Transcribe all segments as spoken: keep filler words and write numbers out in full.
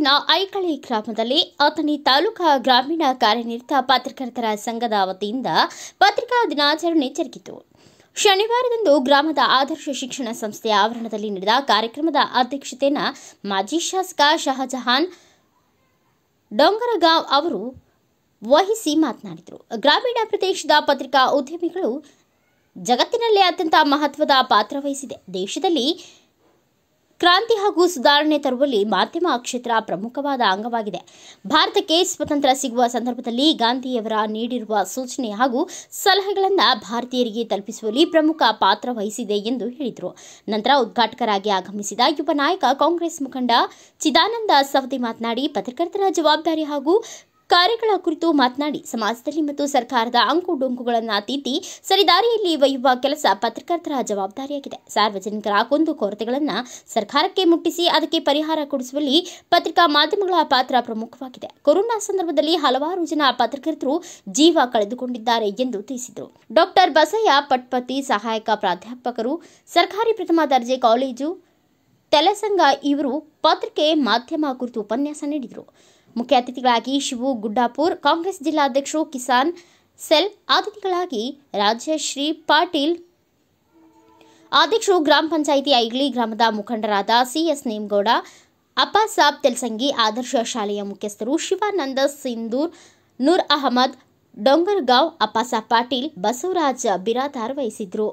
ತಾಲೂಕಿನ ಐಕಳಿ ಗ್ರಾಮದಲ್ಲಿ ಅಥಣಿ ತಾಲೂಕಾ ಗ್ರಾಮೀಣ ಕಾರ್ಯನಿರತ ಪತ್ರಕರ್ತರ ಸಂಘದ ವತಿಯಿಂದ ಪತ್ರಿಕಾ ದಿನಾಚರಣೆ ಜರುಗಿತು. ಶನಿವಾರದಂದು ಗ್ರಾಮದ ಆದರ್ಶ ಶಿಕ್ಷಣ ಸಂಸ್ಥೆಯ ಆವರಣದಲ್ಲಿ ನಡೆದ ಕಾರ್ಯಕ್ರಮದ ಅಧ್ಯಕ್ಷತೆಯನ್ನು ಮಾಜಿ ಶಾಸಕ ಶಹಜಹಾನ್ ಡೊಂಗರಗಾಂವ್ ಅವರು ವಹಿಸಿ ಮಾತನಾಡಿದರು. ಗ್ರಾಮೀಣ ಪ್ರದೇಶದ ಪತ್ರಿಕಾ ಉದ್ಯಮಿಗಳು ಜಗತ್ತಿನಲ್ಲೇ ಅತ್ಯಂತ ಮಹತ್ವದ ಪಾತ್ರ ವಹಿಸಿದೆ. ದೇಶದಲ್ಲಿ ಕ್ರಾಂತಿ ಹಾಗೂ ಸುಧಾರಣೆ ತರುವಲ್ಲಿ ಮಾಧ್ಯಮ ಕ್ಷೇತ್ರ ಪ್ರಮುಖವಾದ ಅಂಗವಾಗಿದೆ. ಭಾರತಕ್ಕೆ ಸ್ವಾತಂತ್ರ್ಯ ಸಿಗುವ ಸಂದರ್ಭದಲ್ಲಿ ಗಾಂಧಿಯವರ ನೀಡಿರುವ ಸೂಚನೆ ಹಾಗೂ ಸಲಹೆಗಳನ್ನು ಭಾರತೀಯರಿಗೆ ತಲುಪಿಸುವಲ್ಲಿ ಪ್ರಮುಖ ಪಾತ್ರ ವಹಿಸಿದೆ ಎಂದು ಹೇಳಿದರು. ನಂತರ ಉದ್ಘಾಟಕರಾಗಿ ಆಗಮಿಸಿದ ಯುವ ನಾಯಕ ಕಾಂಗ್ರೆಸ್ ಮುಖಂಡ ಚಿದಾನಂದ ಸವದಿ ಮಾತನಾಡಿ, ಪತ್ರಕರ್ತರ ಜವಾಬ್ದಾರಿ ಹಾಗೂ ಕಾರ್ಯಗಳ ಕುರಿತು ಮಾತನಾಡಿ ಸಮಾಜದಲ್ಲಿ ಮತ್ತು ಸರ್ಕಾರದ ಅಂಕು ಡೊಂಕುಗಳನ್ನು ತಿದ್ದಿ ಸರಿದಾರಿಯಲ್ಲಿ ಒಯ್ಯುವ ಕೆಲಸ ಪತ್ರಕರ್ತರ ಜವಾಬ್ದಾರಿಯಾಗಿದೆ. ಸಾರ್ವಜನಿಕರ ಕುಂದು ಕೊರತೆಗಳನ್ನು ಸರ್ಕಾರಕ್ಕೆ ಮುಟ್ಟಿಸಿ ಅದಕ್ಕೆ ಪರಿಹಾರ ಕೊಡಿಸುವಲ್ಲಿ ಪತ್ರಿಕಾ ಮಾಧ್ಯಮಗಳ ಪಾತ್ರ ಪ್ರಮುಖವಾಗಿದೆ. ಕೊರೋನಾ ಸಂದರ್ಭದಲ್ಲಿ ಹಲವಾರು ಜನ ಪತ್ರಕರ್ತರು ಜೀವ ಕಳೆದುಕೊಂಡಿದ್ದಾರೆ ಎಂದು ತಿಳಿಸಿದರು. ಡಾಕ್ಟರ್ ಬಸಯ್ಯ ಪಟ್ಪತಿ ಸಹಾಯಕ ಪ್ರಾಧ್ಯಾಪಕರು, ಸರ್ಕಾರಿ ಪ್ರಥಮ ದರ್ಜೆ ಕಾಲೇಜು ತೆಲಸಂಗ ಇವರು ಪತ್ರಿಕೆ ಮಾಧ್ಯಮ ಕುರಿತು ಉಪನ್ಯಾಸ ನೀಡಿದರು. ಮುಖ್ಯ ಅತಿಥಿಗಳಾಗಿ ಶಿವು ಗುಡ್ಡಾಪುರ್, ಕಾಂಗ್ರೆಸ್ ಜಿಲ್ಲಾಧ್ಯಕ್ಷರು ಕಿಸಾನ್ ಸೆಲ್, ಅತಿಥಿಗಳಾಗಿ ರಾಜಶ್ರೀ ಪಾಟೀಲ್, ಅಧ್ಯಕ್ಷರು ಗ್ರಾಮ ಪಂಚಾಯಿತಿ ಐಗ್ಲಿ ಗ್ರಾಮದ ಮುಖಂಡರಾದ ಸಿಎಸ್ ನೇಮಗೌಡ, ಅಪ್ಪಾಸಾಬ್ ತೆಲ್ಸಂಗಿ, ಆದರ್ಶ ಶಾಲೆಯ ಮುಖ್ಯಸ್ಥರು ಶಿವಾನಂದ ಸಿಂಧೂರ್, ನೂರ್ ಅಹಮದ್ ಡೊಂಗರಗಾಂವ್, ಅಪ್ಪಾಸಾಬ್ ಪಾಟೀಲ್, ಬಸವರಾಜ್ ಬಿರಾದಾರ್ ವಹಿಸಿದ್ರು.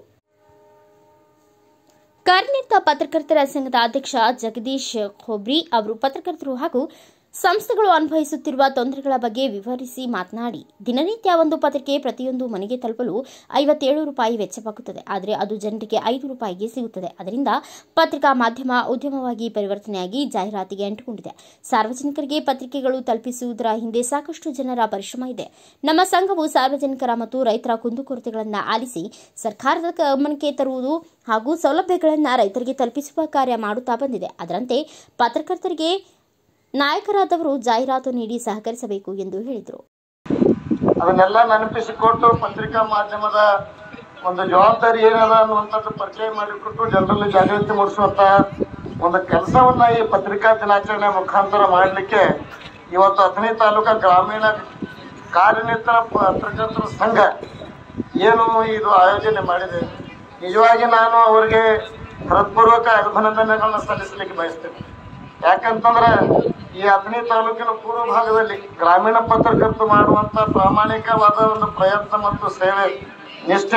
ಕಾರ್ಯನಿರತ ಪತ್ರಕರ್ತರ ಸಂಘದ ಅಧ್ಯಕ್ಷ ಜಗದೀಶ್ ಖೋಬ್ರಿ ಅವರು ಪತ್ರಕರ್ತರು ಹಾಗೂ ಸಂಸ್ಥೆಗಳು ಅನುಭವಿಸುತ್ತಿರುವ ತೊಂದರೆಗಳ ಬಗ್ಗೆ ವಿವರಿಸಿ ಮಾತನಾಡಿ, ದಿನನಿತ್ಯ ಒಂದು ಪತ್ರಿಕೆ ಪ್ರತಿಯೊಂದು ಮನೆಗೆ ತಲುಪಲು ಐವತ್ತೇಳು ರೂಪಾಯಿ ವೆಚ್ಚವಾಗುತ್ತದೆ. ಆದರೆ ಅದು ಜನರಿಗೆ ಐದು ರೂಪಾಯಿಗೆ ಸಿಗುತ್ತದೆ. ಅದರಿಂದ ಪತ್ರಿಕಾ ಮಾಧ್ಯಮ ಉದ್ಯಮವಾಗಿ ಪರಿವರ್ತನೆಯಾಗಿ ಜಾಹೀರಾತಿಗೆ ಅಂಟಿಕೊಂಡಿದೆ. ಸಾರ್ವಜನಿಕರಿಗೆ ಪತ್ರಿಕೆಗಳು ತಲುಪಿಸುವುದರ ಹಿಂದೆ ಸಾಕಷ್ಟು ಜನರ ಪರಿಶ್ರಮ ಇದೆ. ನಮ್ಮ ಸಂಘವು ಸಾರ್ವಜನಿಕರ ಮತ್ತು ರೈತರ ಕುಂದುಕೊರತೆಗಳನ್ನು ಆಲಿಸಿ ಸರ್ಕಾರದ ಗಮನಕ್ಕೆ ತರುವುದು ಹಾಗೂ ಸೌಲಭ್ಯಗಳನ್ನು ರೈತರಿಗೆ ತಲುಪಿಸುವ ಕಾರ್ಯ ಮಾಡುತ್ತಾ ಬಂದಿದೆ. ಅದರಂತೆ ಪತ್ರಕರ್ತರಿಗೆ ನಾಯಕರಾದವರು ಜಾಹೀರಾತು ನೀಡಿ ಸಹಕರಿಸಬೇಕು ಎಂದು ಹೇಳಿದರು. ಅದನ್ನೆಲ್ಲ ನೆನಪಿಸಿಕೊಟ್ಟು ಪತ್ರಿಕಾ ಮಾಧ್ಯಮದ ಒಂದು ಜವಾಬ್ದಾರಿ ಏನದ ಅನ್ನುವಂಥದ್ದು ಪರಿಚಯ ಮಾಡಿಕೊಟ್ಟು ಜನರಲ್ಲಿ ಜಾಗೃತಿ ಮೂಡಿಸುವಂತ ಒಂದು ಕೆಲಸವನ್ನ ಈ ಪತ್ರಿಕಾ ದಿನಾಚರಣೆ ಮುಖಾಂತರ ಮಾಡಲಿಕ್ಕೆ ಇವತ್ತು ಅಥಣಿ ತಾಲೂಕಾ ಗ್ರಾಮೀಣ ಕಾರ್ಯನಿರತ ಪತ್ರಕರ್ತರ ಸಂಘ ಏನು ಇದು ಆಯೋಜನೆ ಮಾಡಿದೆ. ನಿಜವಾಗಿ ನಾನು ಅವರಿಗೆ ಹೃತ್ಪೂರ್ವಕ ಅಭಿನಂದನೆಗಳನ್ನ ಸಲ್ಲಿಸಲಿಕ್ಕೆ ಬಯಸ್ತೇನೆ. ಯಾಕಂತಂದ್ರೆ ಈ ಅಥಣಿ ತಾಲೂಕಿನ ಪೂರ್ವ ಭಾಗದಲ್ಲಿ ಗ್ರಾಮೀಣ ಪತ್ರಕರ್ತರು ಮಾಡುವಂತ ಪ್ರಾಮಾಣಿಕವಾದ ಒಂದು ಪ್ರಯತ್ನ ಮತ್ತು ಸೇವೆ ನಿಷ್ಠೆ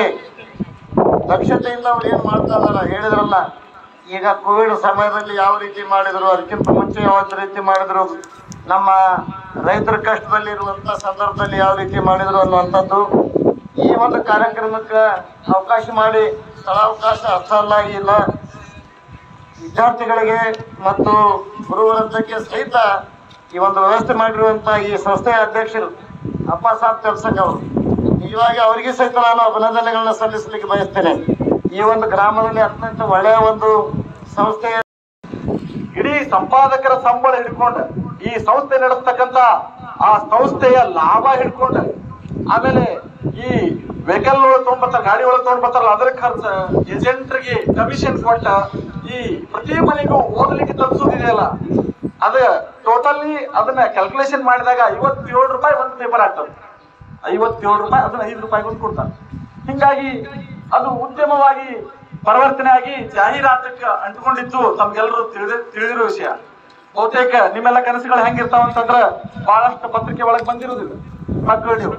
ದಕ್ಷತೆಯಿಂದ ಅವ್ರು ಏನ್ ಮಾಡ್ತಾ ಇದಾರ ಹೇಳಿದ್ರಲ್ಲ. ಈಗ ಕೋವಿಡ್ ಸಮಯದಲ್ಲಿ ಯಾವ ರೀತಿ ಮಾಡಿದ್ರು, ಅದಕ್ಕಿಂತ ಮುಂಚೆ ಯಾವ ರೀತಿ ಮಾಡಿದ್ರು, ನಮ್ಮ ರೈತರ ಕಷ್ಟದಲ್ಲಿ ಇರುವಂತ ಸಂದರ್ಭದಲ್ಲಿ ಯಾವ ರೀತಿ ಮಾಡಿದ್ರು ಅನ್ನುವಂಥದ್ದು ಈ ಒಂದು ಕಾರ್ಯಕ್ರಮಕ್ಕೆ ಅವಕಾಶ ಮಾಡಿ ಸ್ಥಳಾವಕಾಶ ಅರ್ಥ ಅಲ್ಲ ಇಲ್ಲ ವಿದ್ಯಾರ್ಥಿಗಳಿಗೆ ಮತ್ತು ಗುರುವೃಂದಕ್ಕೆ ಸಹಿತ ಈ ಒಂದು ವ್ಯವಸ್ಥೆ ಮಾಡಿರುವಂತ ಈ ಸಂಸ್ಥೆಯ ಅಧ್ಯಕ್ಷರು ಅಪ್ಪಾಸಾಬ್ ತೆಲ್ಸಂಗ್ ಅವರು, ನಿಜವಾಗಿ ಅವರಿಗೆ ಸಹಿತ ನಾನು ಅಭಿನಂದನೆಗಳನ್ನ ಸಲ್ಲಿಸಲಿಕ್ಕೆ ಬಯಸ್ತೇನೆ. ಈ ಒಂದು ಗ್ರಾಮದಲ್ಲಿ ಅತ್ಯಂತ ಒಳ್ಳೆಯ ಒಂದು ಸಂಸ್ಥೆ, ಇಡೀ ಸಂಪಾದಕರ ಸಂಬಳ ಹಿಡ್ಕೊಂಡು ಈ ಸಂಸ್ಥೆ ನಡೆಸ್ತಕ್ಕಂತ ಆ ಸಂಸ್ಥೆಯ ಲಾಭ ಹಿಡ್ಕೊಂಡು, ಆಮೇಲೆ ಈ ವೆಹಿಕಲ್ ಒಳಗೆ ತೊಗೊಂಡ್ಬರ್ತಾರ, ಗಾಡಿ ಒಳಗೆ ತೊಗೊಂಡ್ಬರ್ತಾರಲ್ಲ ಅದ್ರ ಖರ್ಚು, ಏಜೆಂಟ್ರಿಗೆ ಕಮಿಷನ್ ಕೊಟ್ಟ ಈ ಪ್ರತಿ ಮನೆಗೂ ಓದಲಿಕ್ಕೆ ತಪ್ಪಿಸೋದಿದೆಯಲ್ಲ, ಅದ ಟೋಟಲಿ ಅದನ್ನ ಕ್ಯಾಲ್ಕುಲೇಷನ್ ಮಾಡಿದಾಗ ಐವತ್ತೇಳು ರೂಪಾಯಿ ಒಂದು ಪೇಪರ್ ಆಗ್ತದೆ. ಐವತ್ತೇಳು ರೂಪಾಯಿ ಅದನ್ನ ಐದು ರೂಪಾಯಿಗೆ ಒಂದು ಕೊಡ್ತಾರೆ. ಹಿಂಗಾಗಿ ಅದು ಉದ್ಯಮವಾಗಿ ಪರಿವರ್ತನೆ ಆಗಿ ಜಾಹೀರಾತಕ್ಕೆ ಅಂಟಿಕೊಂಡಿದ್ದು ತಮ್ಗೆಲ್ಲರೂ ತಿಳಿದ ತಿಳಿದಿರೋ ವಿಷಯ. ಬಹುತೇಕ ನಿಮ್ಮೆಲ್ಲ ಕನಸುಗಳು ಹೆಂಗಿರ್ತಾವ ಅಂತಂದ್ರ ಬಹಳಷ್ಟು ಪತ್ರಿಕೆ ಒಳಗೆ ಬಂದಿರೋದಿಲ್ಲ. ಮಕ್ಕಳು ನೀವು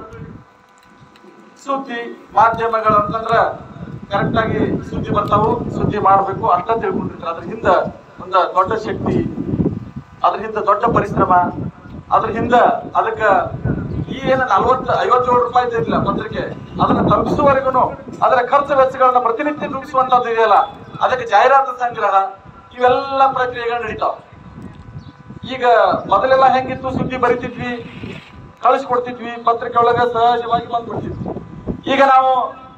ಸುದ್ದಿ ಮಾಧ್ಯಮಗಳು ಅಂತಂದ್ರ ಕರೆಕ್ಟ್ ಆಗಿ ಸುದ್ದಿ ಬರ್ತಾವು, ಸುದ್ದಿ ಮಾಡ್ಬೇಕು ಅಷ್ಟ ತಿಳ್ಕೊಂಡಿರ್ತಾರೆ. ಅದ್ರ ಹಿಂದ ಒಂದು ದೊಡ್ಡ ಶಕ್ತಿ, ಅದ್ರ ಹಿಂದ ದೊಡ್ಡ ಪರಿಶ್ರಮ, ಅದ್ರ ಹಿಂದ ಅದಕ್ಕ ಈ ಏನ ನಲ್ವತ್ತು ಐವತ್ತೇಳು ರೂಪಾಯಿ ಇದ್ದಿಲ್ಲ ಪತ್ರಿಕೆ, ಅದನ್ನ ತಲುಪಿಸುವವರೆಗೂ ಅದರ ಖರ್ಚು ವೆಚ್ಚಗಳನ್ನ ಪ್ರತಿನಿತ್ಯ ನುಡಿಸುವಂತದ್ದು ಇದೆಯಲ್ಲ, ಅದಕ್ಕೆ ಜಾಹೀರಾತು ಸಂಗ್ರಹ ಇವೆಲ್ಲ ಪ್ರಕ್ರಿಯೆಗಳು ನಡೀತಾವ. ಈಗ ಮೊದಲೆಲ್ಲ ಹೆಂಗಿತ್ತು, ಸುದ್ದಿ ಬರಿತಿದ್ವಿ, ಕಳಿಸ್ಕೊಡ್ತಿದ್ವಿ, ಪತ್ರಿಕೆ ಒಳಗ ಸಹಜವಾಗಿ ಬಂದ್ಬಿಡ್ತಿದ್ವಿ. ಈಗ ನಾವು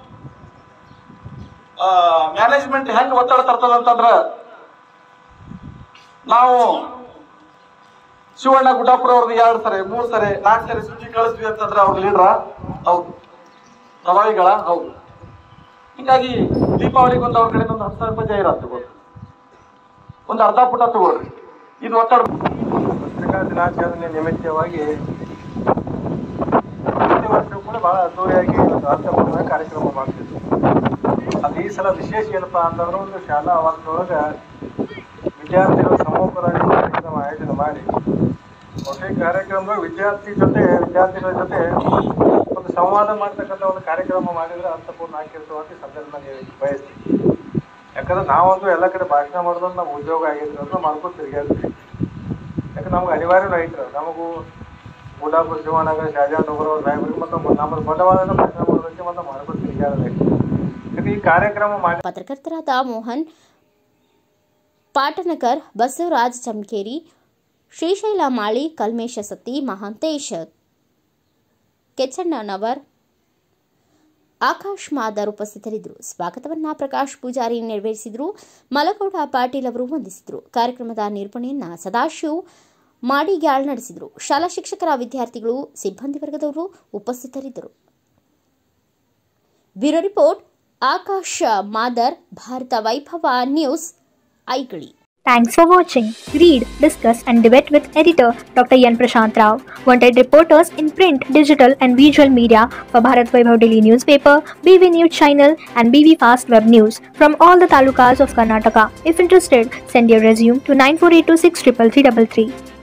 ಮ್ಯಾನೇಜ್ಮೆಂಟ್ ಹೆಂಗ್ ಒತ್ತಡ ತರ್ತದ ಅಂತಂದ್ರ, ನಾವು ಶಿವಣ್ಣ ಗುಡ್ಡಾಪುರ ಅವ್ರದ್ದು ಎರಡು ಸರಿ ಮೂರ್ ಸರಿ ನಾಲ್ಕು ಸರಿ ಸುದ್ದಿ ಕಳಿಸ್ವಿ ಅಂತಂದ್ರೆ ಅವ್ರ ಲೀಡ್ರ ಹೌದು, ಪ್ರಭಾವಿಗಳ ಹೌದು. ಹಿಂಗಾಗಿ ದೀಪಾವಳಿಗೆ ಒಂದು ಅವ್ರ ಕಡೆಯಿಂದ ಒಂದು ಹತ್ತು ಸಾವಿರ ರೂಪಾಯಿ ಜಾಹೀರಾತು ತಗೋರಿ, ಒಂದು ಅರ್ಧ ಪುಟ ತಗೋರಿ. ಇದು ಒತ್ತಡ ಪತ್ರಿಕಾ ದಿನಾಚರಣೆ ನಿಮಿತ್ತವಾಗಿ ಪ್ರತಿ ವರ್ಷವೂ ಕೂಡ ಬಹಳ ಅದ್ದೂರಿಯಾಗಿ ಒಂದು ಅರ್ಥಪೂರ್ಣ ಕಾರ್ಯಕ್ರಮ ಮಾಡ್ತಿದ್ವಿ. ಅದು ಈ ಸಲ ವಿಶೇಷ ಏನಪ್ಪಾ ಅಂತಂದ್ರೆ ಒಂದು ಶಾಲಾ ಆವರಣದೊಳಗೆ ವಿದ್ಯಾರ್ಥಿಗಳ ಸಮೂಹರಾಗಿ ಕಾರ್ಯಕ್ರಮ ಆಯೋಜನೆ ಮಾಡಿ ಒಟ್ಟೆ ಕಾರ್ಯಕ್ರಮ ವಿದ್ಯಾರ್ಥಿ ಜೊತೆ ವಿದ್ಯಾರ್ಥಿಗಳ ಜೊತೆ ಒಂದು ಸಂವಾದ ಮಾಡ್ತಕ್ಕಂಥ ಒಂದು ಕಾರ್ಯಕ್ರಮ ಮಾಡಿದ್ರೆ ಅರ್ಥಪೂರ್ಣ ಆಗಿರ್ತವಂತ ಸಂದರ್ಭದಲ್ಲಿ ಬಯಸ್ತೀವಿ. ಯಾಕಂದ್ರೆ ನಾವೊಂದು ಎಲ್ಲ ಕಡೆ ಭಾಷಣ ಮಾಡೋದನ್ನ ನಮ್ಮ ಉದ್ಯೋಗ ಆಗಿದ್ರು ಅಂತ ಮಾಡ್ಕೊಂಡು ತಿರುಗಾಡ್ತೀವಿ. ಯಾಕಂದ್ರೆ ನಮ್ಗೆ ಅನಿವಾರ್ಯ ಐತ್ರ ನಮಗೂ ಗುಲಾಬುರ ಶಿವನಗರ ಶಾಜಾನ್ ನಗರ ಸಾಹೇಬ್ರಿಗೆ ಮತ್ತು ನಮ್ಮ ಬಂಡವಾಳನ ಭಾಷಣ ಮಾಡೋದಕ್ಕೆ ಮತ್ತು ಮಾಡ್ಕೊಂಡು ತಿರುಗಾಡಬೇಕು. ಯಾಕಂದ್ರೆ ಈ ಕಾರ್ಯಕ್ರಮ ಮಾಡಿ ಪತ್ರಕರ್ತರಾದ ಮೋಹನ್ ಪಾಟನಕರ್, ಬಸವರಾಜ್ ಚಮಕೇರಿ, ಶ್ರೀಶೈಲ ಮಾಳಿ, ಕಲ್ಮೇಶ ಸತ್ತಿ, ಮಹಾಂತೇಶ್ ಕೆಚಣ್ಣನವರ್, ಆಕಾಶ್ ಮಾದರ್ ಉಪಸ್ಥಿತರಿದ್ದರು. ಸ್ವಾಗತವನ್ನ ಪ್ರಕಾಶ್ ಪೂಜಾರಿ ನೆರವೇರಿಸಿದರು. ಮಲಗೌಡ ಪಾಟೀಲ್ ಅವರು ವಂದಿಸಿದರು. ಕಾರ್ಯಕ್ರಮದ ನಿರೂಪಣೆಯನ್ನ ಸದಾಶಿವ್ ಮಾಡಿಗ್ಯಾಳ್ ನಡೆಸಿದರು. ಶಾಲಾ ಶಿಕ್ಷಕರ, ವಿದ್ಯಾರ್ಥಿಗಳು, ಸಿಬ್ಬಂದಿ ವರ್ಗದವರು ಉಪಸ್ಥಿತರಿದ್ದರು. Bureau report Akash Madar, Bharata Vaibhava news, Aigali. Thanks for watching. Read, discuss and debate with editor Doctor Yan Prashant Rao. Wanted reporters in print, digital and visual media for Bharat Vaibhav Daily Newspaper, B V News Channel and B V Fast Web News from all the talukas of Karnataka. If interested, send your resume to nine four eight two six three three three three.